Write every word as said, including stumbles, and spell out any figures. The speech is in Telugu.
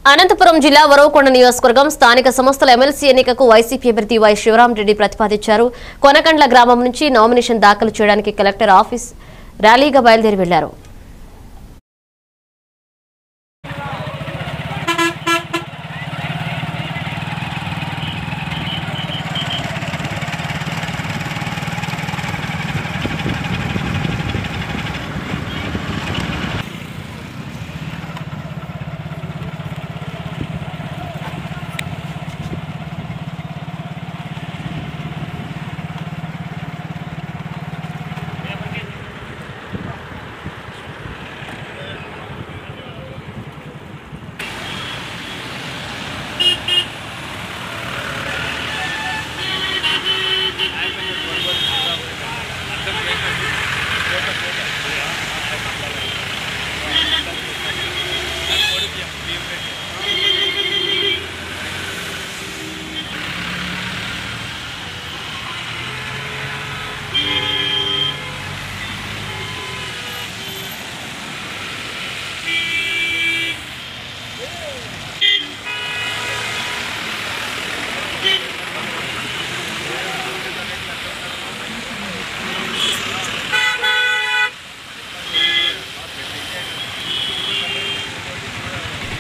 అనంతపురం జిల్లా వరవకొండ నియోజకవర్గం స్థానిక సంస్థల ఎమ్మెల్సీ ఎన్నికకు వైసీపీ అభ్యర్థి వై శివరామరెడ్డి ప్రతిపాదించారు. కొనకండ్ల గ్రామం నుంచి నామినేషన్ దాఖలు చేయడానికి కలెక్టర్ ఆఫీస్ ర్యాలీగా బయలుదేరి వెళ్లారు.